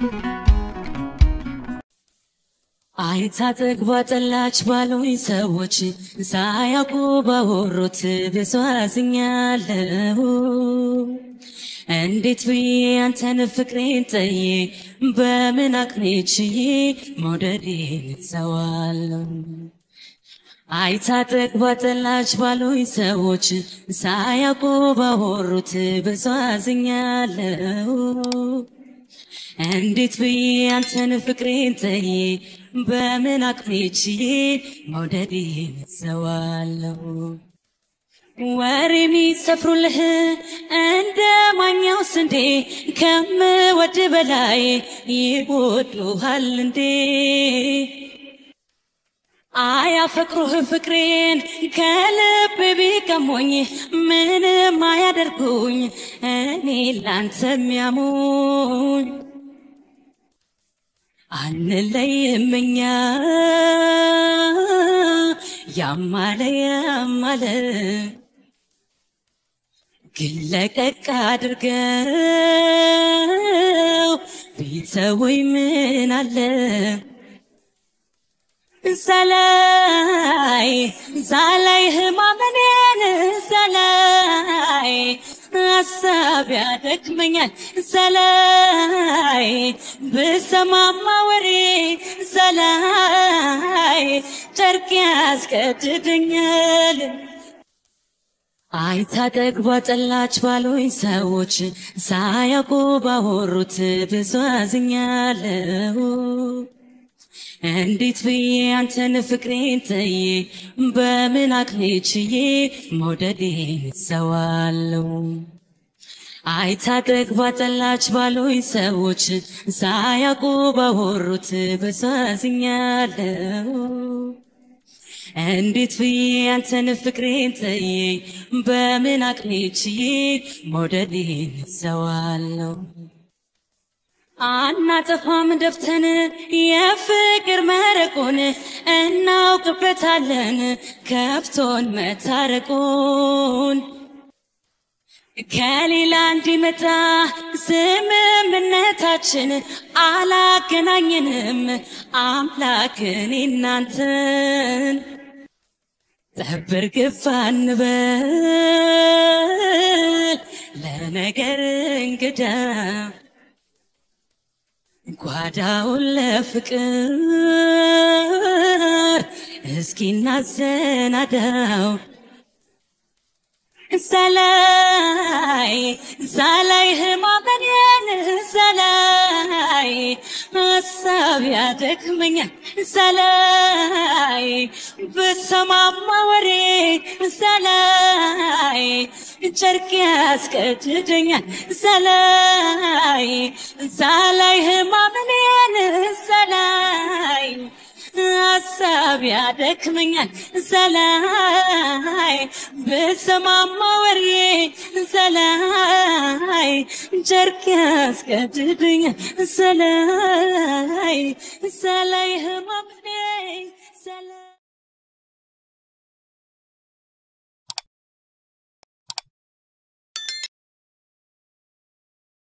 አይታጠቅ ባጠላች ባሉኝ ሰዎች ሳያውቁ ባወሩት በሷዝኛለሁ እንዴት ብዬ አንተን ፍቅሬን ጠዬ በምን አቅኔችዬ መውደዴን ሰዋለሁ አይታጠቅ ባጠላች ባሉኝ ሰዎች ሳያውቁ ባወሩት በሷዝኛለሁ እንዴት ብዬ አንተን ፍቅሬን ጠዬ በምን አቅኔችዬ መውደዴን ሰዋለሁ ወሬ ሚሰፍሩልህ እንደ ማኛው ስንዴ ከምወድ በላይ ይወዱሃል እንዴ አያፈቅሩህ ፍቅሬን ከልብ ቢቀሙኝ ምንም አያደርጉኝ እኔ ላንተ የሚያሙኝ አንለይም እኛ ያማለ ያማለ ግን ለቀቅ አድርገው ቢተወኝ ምን አለ زالاي همامنين زالاي السابع دكمنيان زالاي بسمام موري زالاي تركياز كتدنيال አይታጠቅ ባጠላች ባሉኝ ሰዎች ሳያውቁ ባወሩት በሷዝኛለሁ እንዴት ብዬ አንተን ፍቅሬን ጠዬ በምን አቅኔችዬ መውደዴን ሰዋለሁ አይታጠቅ ባጠላች ባሉኝ ሰዎች ሳያውቁ ባወሩት በሷዝኛለሁ እንዴት ብዬ አንተን ፍቅሬን ጠዬ በምን አቅኔችዬ መውደዴን ሰዋለሁ አናጠፋም ደፍተን የፍቅር መረቁን እናውቅበታለን ከፍቶን መታረቁን ከሌላ እንዲመጣ ስምምነታችን አላገናኘንም አምላክን እናንተን ተበር ግፋ እንበል ለነገር እንግዳ ጓዳውን ለፍቅር እስኪ እናሰናዳው زالاي همامنين زالاي الساب يدكمنين زالاي بسمام موري زالاي جركياز كتدنيان زالاي همامنين زالاي الساب يدكمنين زالاي بسمام موري زالاي جركياز كتدنيان زالاي همامنين زالاي